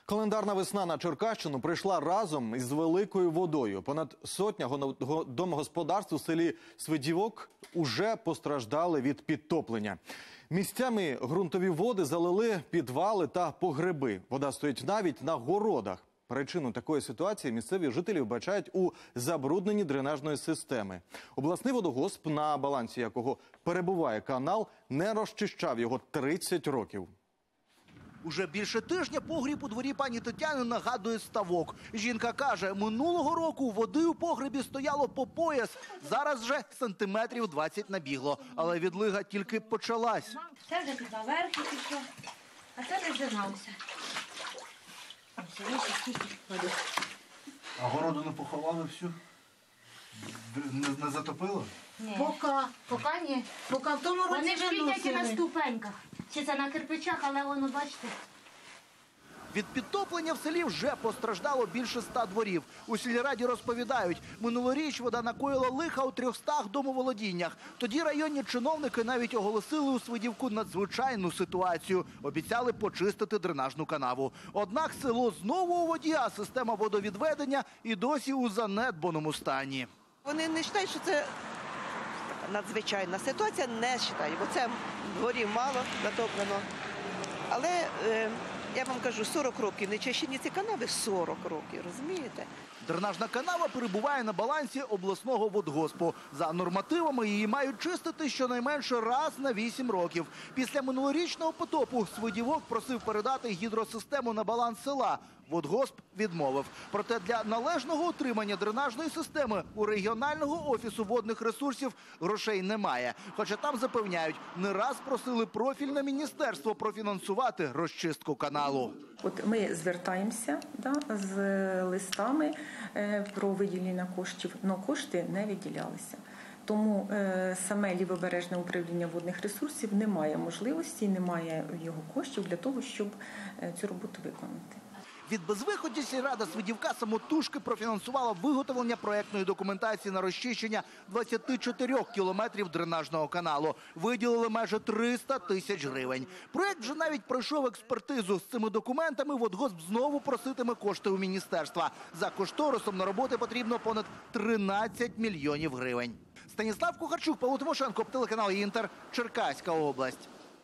Календарна весна на Черкащину прийшла разом із великою водою. Понад сотня домогосподарств у селі Свидівок уже постраждали від підтоплення. Місцями ґрунтові води залили підвали та погреби. Вода стоїть навіть на городах. Причину такої ситуації місцеві жителі вбачають у забрудненні дренажної системи. Обласний водогосп, на балансі якого перебуває канал, не розчищав його 30 років. Уже більше тижня погріб у дворі пані Тетяни нагадує ставок. Жінка каже, минулого року води у погребі стояло по пояс. Зараз вже сантиметрів 20 набігло. Але відлига тільки почалась. Це вже під наверху пішло, а це не зжиналося. А городу не поховали всю? Не затопило? Ні. Поки ні. Поки в тому році Вони ж підняті на виносили. ступеньках. Чи це на кирпичах, але воно, бачите. Від підтоплення в селі вже постраждало більше 100 дворів. У сільраді розповідають, минулоріч вода накоїла лиха у 300 домоволодіннях. Тоді районні чиновники навіть оголосили у Свидівку надзвичайну ситуацію. Обіцяли почистити дренажну канаву. Однак село знову у воді, а система водовідведення і досі у занедбаному стані. Вони не вважають, що це надзвичайна ситуація, не вважають, бо це дворів мало затоплено. Але я вам кажу, 40 років не чищені ці канави, 40 років, розумієте? Дренажна канава перебуває на балансі обласного водгоспу. За нормативами її мають чистити щонайменше раз на 8 років. Після минулорічного потопу Свидівок просив передати гідросистему на баланс села. Водгосп відмовив. Проте для належного утримання дренажної системи у регіонального офісу водних ресурсів грошей немає. Хоча там запевняють, не раз просили профільне міністерство профінансувати розчистку каналу. От ми звертаємося з листами про виділення коштів, але кошти не виділялися. Тому саме Лівобережне управління водних ресурсів не має можливості, не має його коштів для того, щоб цю роботу виконати. Від безвиході сільрада Свидівка самотужки профінансувала виготовлення проектної документації на розчищення 24 кілометрів дренажного каналу. Виділили майже 300 тисяч гривень. Проект вже навіть пройшов експертизу. З цими документами водгосп знову проситиме кошти у міністерства. За кошторисом на роботи потрібно понад 13 мільйонів гривень. Станіслав Кухарчук, Павло Тимошенко, телеканал «Інтер», Черкаська область.